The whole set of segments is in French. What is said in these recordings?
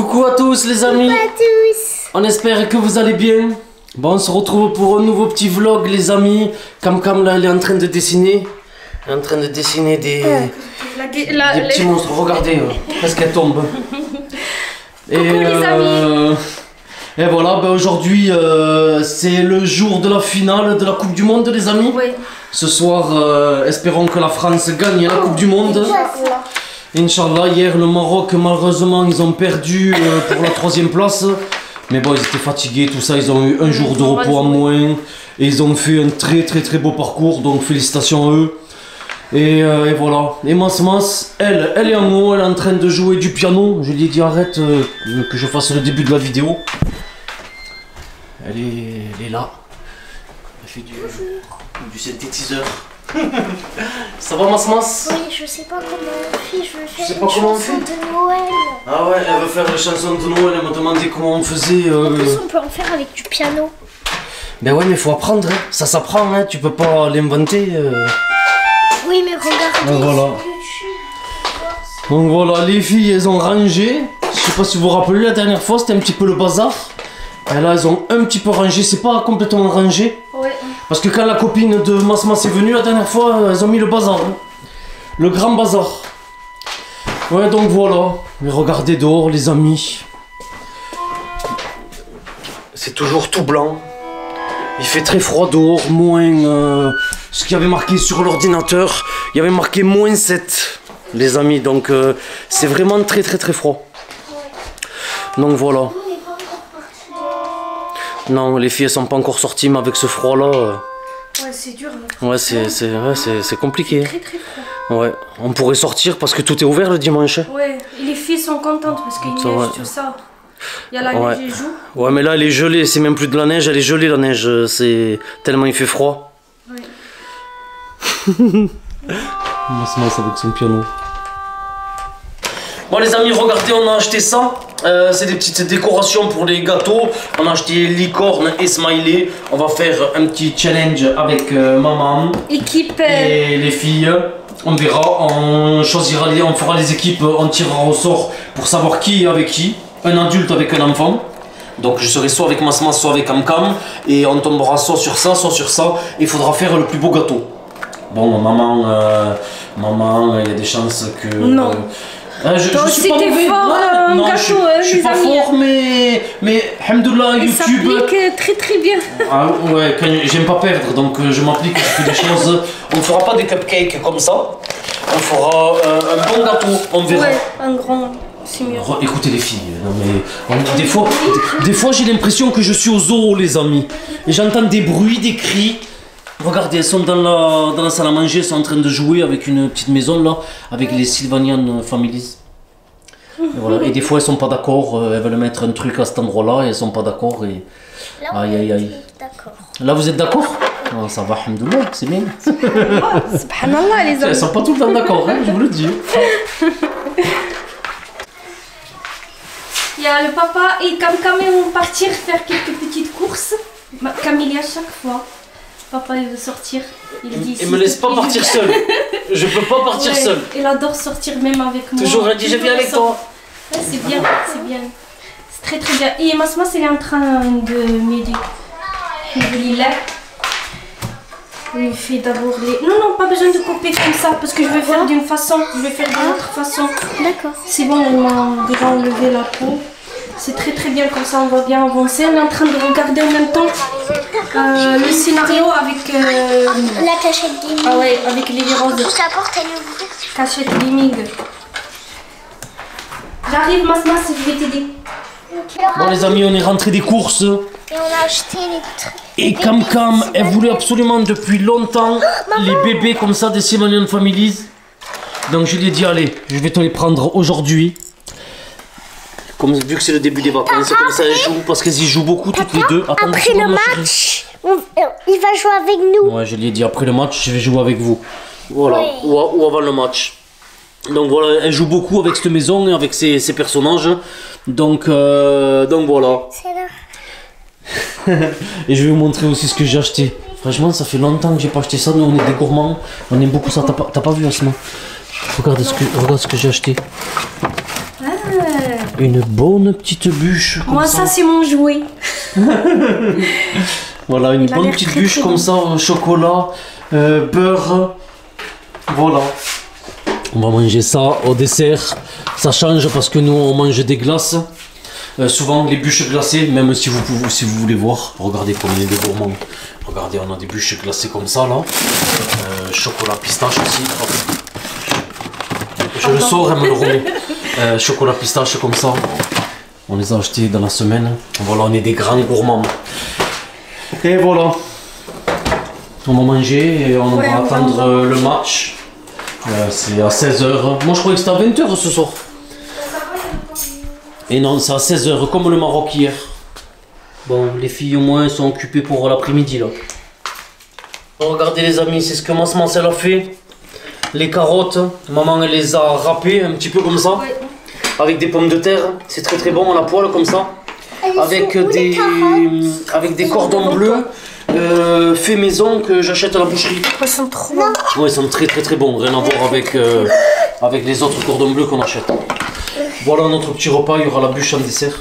Coucou à tous les amis. Coucou à tous. On espère que vous allez bien. Bon, on se retrouve pour un nouveau petit vlog les amis. Cam là, elle est en train de dessiner. Elle est en train de dessiner des petits monstres. Regardez, parce qu'elle tombe. Coucou les amis. Et voilà, ben aujourd'hui c'est le jour de la finale de la Coupe du Monde les amis. Oui. Ce soir, espérons que la France gagne la Coupe du Monde. Inch'Allah, hier le Maroc malheureusement ils ont perdu pour la 3e place. Mais bon, ils étaient fatigués, tout ça, ils ont eu un jour de repos en moins. Et ils ont fait un très beau parcours, donc félicitations à eux. Et voilà. Et Mas, elle est en haut, elle est en train de jouer du piano. Je lui ai dit arrête que je fasse le début de la vidéo. Elle est là. Elle fait du synthétiseur. Ça va Mas? Oui, je sais pas comment on fait, je veux faire une chanson de Noël. Ah ouais, elle veut faire la chanson de Noël, elle m'a demandé comment on faisait. En plus, on peut en faire avec du piano. Ben ouais, mais faut apprendre, hein. Ça s'apprend, hein. Tu peux pas l'inventer. Oui, mais regardez. Donc voilà. Donc voilà, les filles, elles ont rangé. Je sais pas si vous vous rappelez, la dernière fois, c'était un petit peu le bazar. Et là, elles ont un petit peu rangé, c'est pas complètement rangé. Ouais. Parce que quand la copine de Mas est venue la dernière fois, elles ont mis le bazar. Hein. Le grand bazar. Ouais, donc voilà. Mais regardez dehors, les amis. C'est toujours tout blanc. Il fait très froid dehors, moins... ce qu'il y avait marqué sur l'ordinateur, il y avait marqué -7, les amis. Donc c'est vraiment très froid. Donc voilà. Non, les filles elles sont pas encore sorties, mais avec ce froid là... Ouais, c'est dur. Ouais, c'est compliqué. Très froid. Ouais, on pourrait sortir parce que tout est ouvert le dimanche. Ouais, et les filles sont contentes parce qu'il neige, tout ça. Il y a la neige et joue. Ouais, mais là elle est gelée, c'est même plus de la neige, elle est gelée la neige. C'est tellement il fait froid. Ouais. Mas avec son piano. Bon les amis, regardez, on a acheté ça. C'est des petites décorations pour les gâteaux. On a acheté licorne et smiley. On va faire un petit challenge avec maman. Équipe. Et les filles. On verra, on choisira, on fera les équipes, on tirera au sort pour savoir qui est avec qui. Un adulte avec un enfant. Donc je serai soit avec Mas, soit avec Cam. Et on tombera soit sur ça, soit sur ça. Il faudra faire le plus beau gâteau. Bon, maman, il y a des chances que... Non. Je suis pas mauvais. Fort non, gâteau, je suis pas fort, mais alhamdoulilah, YouTube. Ça très bien. Ah ouais, j'aime pas perdre, donc je m'applique, je fais des choses. On ne fera pas des cupcakes comme ça. On fera un bon gâteau, on verra. Ouais, un grand. C'est mieux. Écoutez les filles, non mais des fois j'ai l'impression que je suis au zoo les amis. Et j'entends des bruits, des cris. Regardez, elles sont dans la salle à manger, elles sont en train de jouer avec une petite maison là, avec les Sylvanian Families. Et, voilà. Et des fois elles sont pas d'accord, elles veulent mettre un truc à cet endroit là et elles sont pas d'accord et... Aïe. D'accord. Là vous êtes d'accord? Oh, ça va, alhamdoulilah, c'est bien. Subhanallah les amis. Elles sont pas tout le temps d'accord, hein, je vous le dis. Il y a le papa et Cam vont partir faire quelques petites courses. Camille à chaque fois. Papa il veut sortir. Il dit. Il me laisse pas partir seul. Je peux pas partir seul. Il adore sortir même avec moi. Toujours elle dit je viens avec toi. Ouais, c'est bien, c'est bien. C'est très bien. Et Mas elle est en train de m'aider. Alhamdoulilah. Il fait d'abord les... Non, pas besoin de couper comme ça parce que je vais faire d'une façon. Je vais faire d'une autre façon. D'accord. C'est bon, elle m'a déjà enlevé la peau. C'est très bien, comme ça on va bien avancer. On est en train de regarder en même temps le scénario avec... la cachette gaming. Ah ouais, avec les roses. La porte elle est ouverte. Cachette gaming. J'arrive Mas, je vais t'aider. Bon les amis, on est rentré des courses. Et on a acheté les trucs. Et Cam, elle voulait absolument depuis longtemps les bébés comme ça des Sylvanian Families. Donc je lui ai dit allez, je vais te les prendre aujourd'hui. Comme vu que c'est le début des vacances, c'est comme ça elles jouent, parce qu'elles y jouent beaucoup toutes les deux. Attends, après le match, il va jouer avec nous. Ouais, je lui ai dit après le match, je vais jouer avec vous. Voilà, ou avant le match. Donc voilà, elle joue beaucoup avec cette maison et avec ses personnages. Donc voilà. C'est là. Et je vais vous montrer aussi ce que j'ai acheté. Franchement, ça fait longtemps que j'ai pas acheté ça. Nous, on est des gourmands. On aime beaucoup ça. T'as pas vu, Asma? Regarde ce que j'ai acheté. une bonne petite bûche. Comme moi, ça c'est mon jouet. Voilà, une bonne petite bûche comme ça, chocolat, beurre. Voilà. On va manger ça au dessert. Ça change parce que nous on mange des glaces. Souvent les bûches glacées, même si vous voulez voir. Regardez comme il est de gourmand. Regardez, on a des bûches glacées comme ça là. Chocolat pistache aussi. Je le sors, elle me le remet. Chocolat pistache comme ça. On les a achetés dans la semaine. Voilà, on est des grands gourmands. Et voilà. On va manger et on va attendre le match. C'est à 16h. Moi je croyais que c'était à 20h ce soir. Et non, c'est à 16h comme le Maroc hier. Bon, les filles au moins sont occupées pour l'après-midi là. Regardez les amis, c'est ce que maman elle a fait. Les carottes, maman elle les a râpées un petit peu comme ça. Avec des pommes de terre. C'est très très bon à la poêle comme ça. Avec des cordons bleus. Fait maison que j'achète à la boucherie. Ils sont trop bons. Ouais, ils sont très très très bons, rien à voir avec les autres cordons bleus qu'on achète. Voilà notre petit repas, il y aura la bûche en dessert.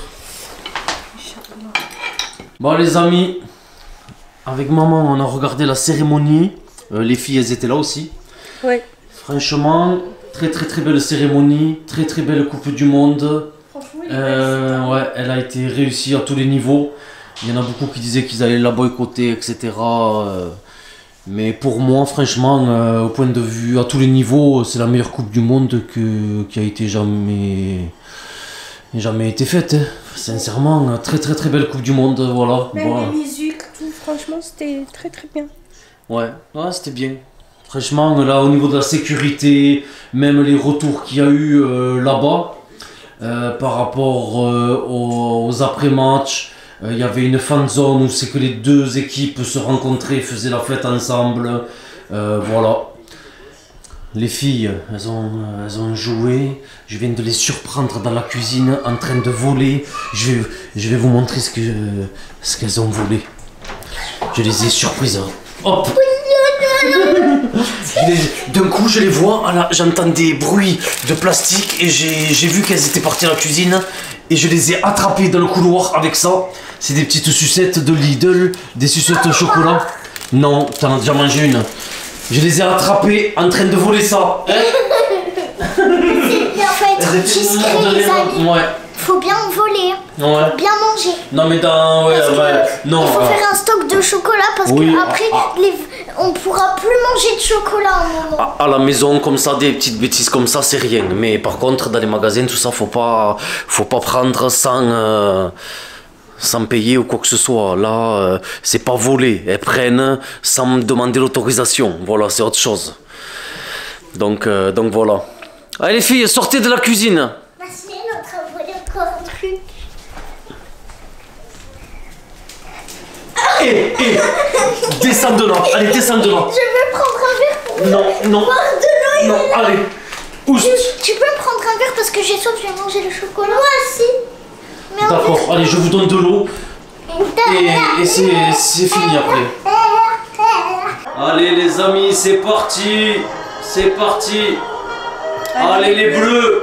Bon les amis, avec maman on a regardé la cérémonie. Les filles elles étaient là aussi. Ouais. Franchement, très très très belle cérémonie, très très belle Coupe du Monde. Ouais, elle a été réussie à tous les niveaux. Il y en a beaucoup qui disaient qu'ils allaient la boycotter, etc. Mais pour moi, franchement, au point de vue, à tous les niveaux, c'est la meilleure Coupe du Monde qui a été jamais été faite. Hein. Sincèrement, très très très belle Coupe du Monde, voilà. Même voilà. les musiques, tout, franchement, c'était très très bien. Ouais, c'était bien. Franchement, là, au niveau de la sécurité, même les retours qu'il y a eu là-bas, par rapport aux après-matchs, il y avait une fan zone où c'est que les deux équipes se rencontraient, faisaient la fête ensemble. Voilà. Les filles, elles ont joué. Je viens de les surprendre dans la cuisine en train de voler. Je vais vous montrer ce qu'elles ont volé. Je les ai surprises. Hop! D'un coup, je les vois, j'entends des bruits de plastique et j'ai vu qu'elles étaient parties à la cuisine et je les ai attrapées dans le couloir avec ça. C'est des petites sucettes de Lidl, des sucettes au chocolat. Non, t'en as déjà mangé une. Je les ai attrapées en train de voler ça. Hein? Faut être discret, les amis. Ouais. Faut bien voler. Ouais. Bien manger. Non mais dans... Ouais, non. Il faut faire un stock de chocolat parce que après on pourra plus manger de chocolat à un moment. À la maison comme ça, des petites bêtises comme ça, c'est rien. Mais par contre, dans les magasins, tout ça, faut pas prendre sans payer ou quoi que ce soit. Là, c'est pas volé. Elles prennent sans me demander l'autorisation. Voilà, c'est autre chose. Donc voilà. Allez les filles, sortez de la cuisine. C'est notre volé encore un truc. Descends de là. Allez, descends de là. Je veux prendre un verre pour Non. boire de l'eau. Non, allez. Pousse. Tu peux me prendre un verre parce que j'ai soif, je vais manger le chocolat. Moi aussi. D'accord, allez, je vous donne de l'eau. Et c'est fini après. Allez les amis, c'est parti. C'est parti. Allez les bleus.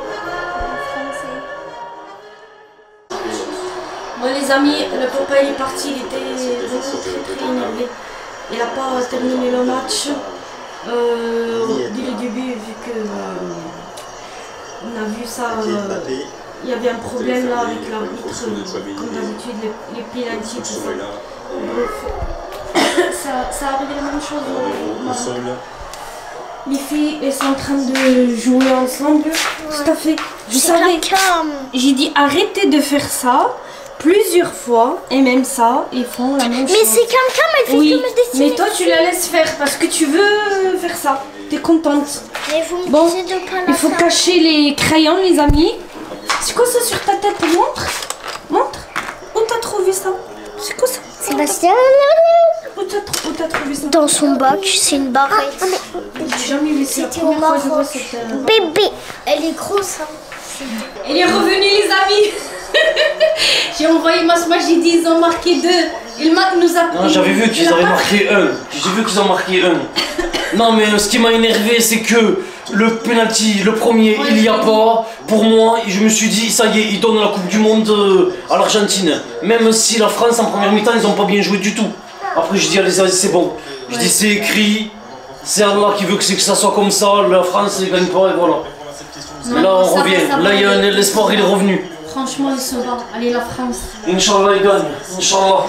Moi les amis, le papa il est parti, il était vraiment très très énervé. Il n'a pas terminé le match dès le début vu que on a vu ça. Il y avait un problème là avec l'arbitre, comme d'habitude, les pénaltys, tout ça. Bref, ça arrivait la même chose au Maroc. Les filles, elles sont en train de jouer ensemble. Tout à fait. Je savais. J'ai dit arrêtez de faire ça plusieurs fois, et même ça, ils font la même chose. Mais c'est quelqu'un, elle fait que me dessiner. Mais toi tu la laisses faire parce que tu veux faire ça. T'es contente. Mais vous me Bon, disiez de pas la il faut faire. cacher les crayons les amis. C'est quoi ça sur ta tête? Montre. Montre. Où t'as trouvé ça? C'est quoi ça? Sébastien. Où t'as trouvé ça? Dans son bac, c'est une barrette. J'ai jamais vu ça. C'était au Maroc. Bébé. Elle est grosse, hein. Elle est revenue les amis. J'ai envoyé Masma, j'ai dit ils ont marqué 2. Il nous a... Non, j'avais vu qu'ils avaient marqué 1. J'ai vu qu'ils ont marqué 1. Non mais ce qui m'a énervé c'est que le penalty, le premier, il n'y a pas. Pour moi, je me suis dit, ça y est, ils donnent la Coupe du Monde à l'Argentine. Même si la France, en première mi-temps, ils n'ont pas bien joué du tout. Après, je dis, allez, c'est bon. Je dis, c'est écrit. C'est Allah qui veut que ça soit comme ça. La France ne gagne pas et voilà. Non, là, on ça revient. va, Là, l'espoir, il est revenu. Franchement, ils se battent. Allez, la France. Inch'Allah, il gagne. Inch'Allah.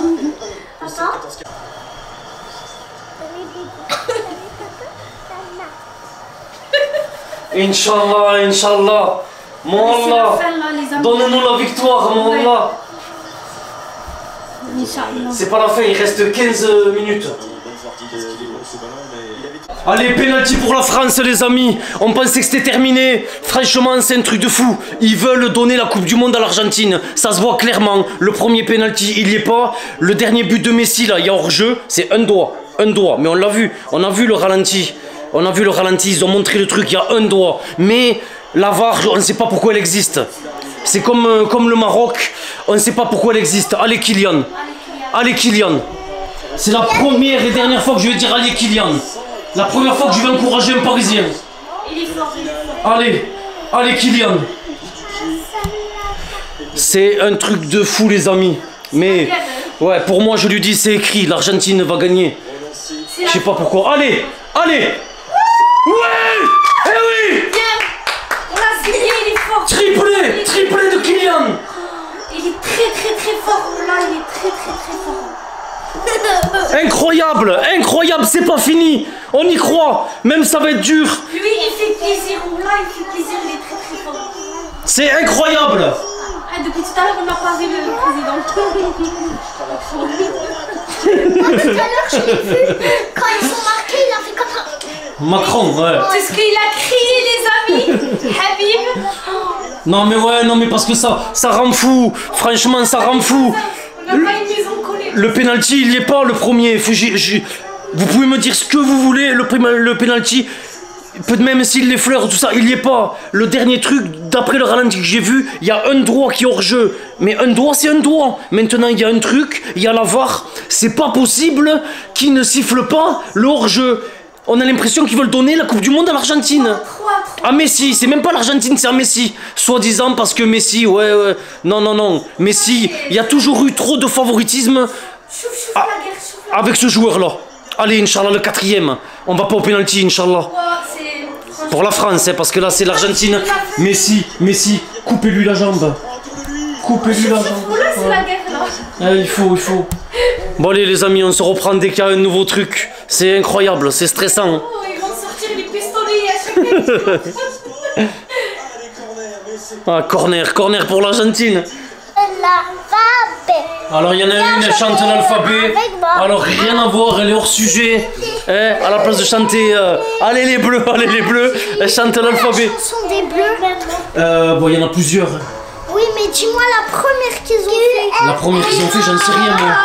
Inch'Allah, Inch'Allah. Mon Allah. Donne-nous la victoire, mon Allah. C'est pas la fin, il reste 15 minutes. Allez, penalty pour la France, les amis. On pensait que c'était terminé. Franchement, c'est un truc de fou. Ils veulent donner la Coupe du Monde à l'Argentine. Ça se voit clairement. Le premier penalty, il y est pas. Le dernier but de Messi, là, il y a hors-jeu. C'est un doigt. Un doigt. Mais on l'a vu. On a vu le ralenti. On a vu le ralenti. Ils ont montré le truc. Il y a un doigt. Mais la VAR, on ne sait pas pourquoi elle existe. C'est comme le Maroc. On ne sait pas pourquoi elle existe. Allez, Kylian. Allez, Kylian. C'est la première et dernière fois que je vais dire allez, Kylian. La première fois que je vais encourager un Parisien. Il est fort, il est fort. Allez, allez Kylian. C'est un truc de fou les amis. Mais ouais, pour moi je lui dis c'est écrit, l'Argentine va gagner. Je sais pas pourquoi. Allez, allez. Ouais. Eh oui. On l'a signé, il est fort. Triplé, triplé de Kylian. Il est très fort. Là, il est très fort. Incroyable, incroyable, c'est pas fini. On y croit, même ça va être dur. Lui, il fait plaisir. Là, il fait plaisir, il est très fort. C'est incroyable. Ah, depuis tout à l'heure, on n'a pas vu le président. Moi, tout à l'heure, je l'ai vu. Quand ils sont marqués, il a fait comme ça. Macron, ouais. C'est ce qu'il a crié, les amis. Habib. Non mais ouais, non mais parce que ça rend fou. Franchement, ça rend fou. On n'a pas une maison collée. Le penalty, il n'y est pas le premier. Vous pouvez me dire ce que vous voulez, le penalty, même s'il l'effleure, tout ça, il n'y est pas. Le dernier truc, d'après le ralenti que j'ai vu, il y a un doigt qui est hors jeu. Mais un doigt, c'est un doigt. Maintenant, il y a un truc, il y a la VAR. C'est pas possible qu'il ne siffle pas le hors jeu. On a l'impression qu'ils veulent donner la Coupe du Monde à l'Argentine. À Messi, c'est même pas l'Argentine, c'est à Messi. Soi-disant parce que Messi, ouais. Non. Messi, il y a toujours eu trop de favoritisme avec ce joueur-là. Allez, Inch'Allah, le 4e. On va pas au penalty, Inch'Allah. Pour la France, hein, parce que là, c'est l'Argentine. Messi, coupez-lui la jambe. Coupez-lui la jambe. Là, c'est la guerre, là. Il faut. Bon, allez, les amis, on se reprend dès qu'il y a un nouveau truc. C'est incroyable, c'est stressant. Oh, ils vont sortir les pistolets à chaque fois. Ah, corner pour l'Argentine. L'alphabet. Alors il y en a une, elle chante l'alphabet. Alors rien à voir, elle est hors sujet. À la place de chanter allez les bleus, elle chante l'alphabet. La chanson des bleus. Bon, il y en a plusieurs. Oui, mais dis-moi la première qu'ils ont fait. La première qu'ils ont fait, j'en sais rien moi.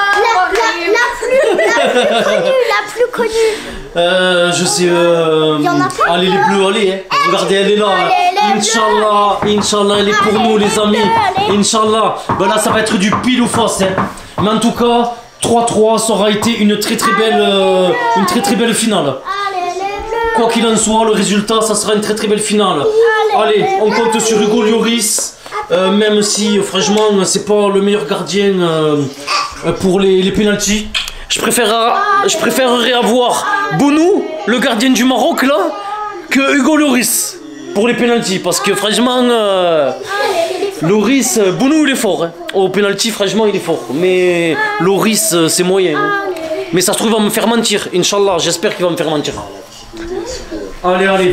La plus connue. Je sais. y en a plein. Allez les bleus, allez. Hein. Regardez, elle est là. Inch'Allah, elle est pour nous les amis. Inch'Allah. Ben là, ça va être du pile ou face. Hein. Mais en tout cas, 3-3, ça aura été une très belle finale. Quoi qu'il en soit, le résultat, ça sera une très belle finale. Allez, on compte sur Hugo Lloris. Même si, franchement, c'est pas le meilleur gardien pour les pénaltys. Je préférerais avoir Bounou, le gardien du Maroc, là, que Hugo Lloris pour les pénaltys. Parce que, franchement, Lloris, Bounou, il est fort. Hein. Au pénalty, franchement, il est fort. Mais Lloris, c'est moyen. Hein. Mais ça se trouve, il va me faire mentir. Inch'Allah, j'espère qu'il va me faire mentir. Allez.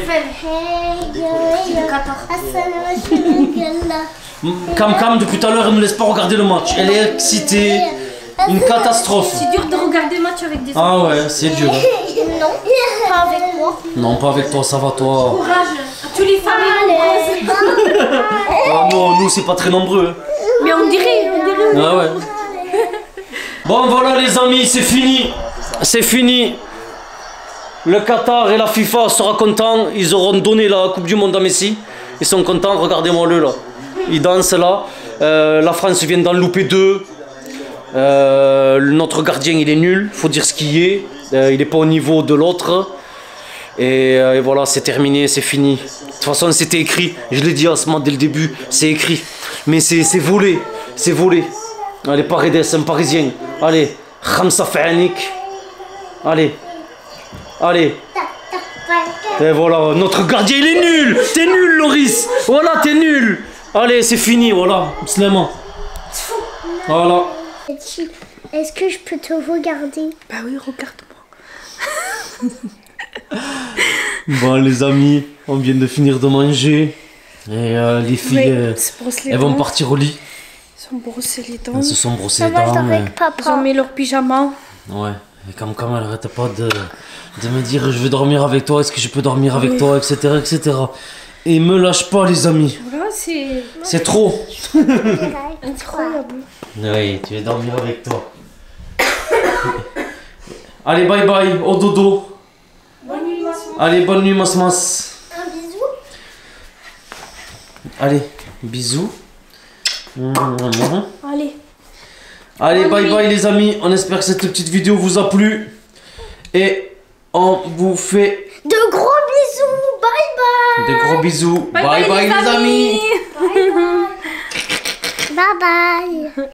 Cam, depuis tout à l'heure, elle ne me laisse pas regarder le match. Elle est excitée. Une catastrophe. C'est dur de regarder le match avec des Ah ouais, c'est dur. Non, pas avec moi. Non, pas avec toi, ça va toi. Courage à tous les familles. Ah non, nous c'est pas très nombreux. Mais on dirait. Ah ouais. Bon voilà les amis, c'est fini. C'est fini. Le Qatar et la FIFA seront contents. Ils auront donné la Coupe du Monde à Messi. Ils sont contents, regardez-moi le là. Ils dansent là. La France vient d'en louper 2. Notre gardien il est nul, faut dire ce qu'il est. Il n'est pas au niveau de l'autre. Et voilà, c'est terminé, c'est fini. De toute façon, c'était écrit. Je l'ai dit à Asma dès le début, c'est écrit. Mais c'est volé, c'est volé. Allez, Paredes, un Parisien. Allez, Khamsa Fa'anik. Allez, allez. Et voilà, notre gardien, il est nul. T'es nul, Loris. Voilà, t'es nul. Allez, c'est fini, voilà, Slema. Voilà. Est-ce que je peux te regarder? Bah oui, regarde-moi. Bon, les amis, on vient de finir de manger. Et les filles, elles vont partir au lit. Ils sont brossés les dents. Elles se sont brossées les Ça va, dents. avec papa. Ils ont mis leur pyjama. Ouais, et comme elle arrête pas de me dire je veux dormir avec toi, est-ce que je peux dormir avec toi, etc., etc. Et me lâche pas, les amis. Voilà, C'est trop. incroyable. Oui, tu veux dormir avec toi. Allez, bye bye, au dodo. Bonne nuit, Masma. Allez, bonne nuit, mas. Un bisou. Allez, bisous. Allez. Allez, bye bye les amis, on espère que cette petite vidéo vous a plu. Et on vous fait De gros bisous. Bye bye. de gros bisous. Bye bye, les amis. Bye bye.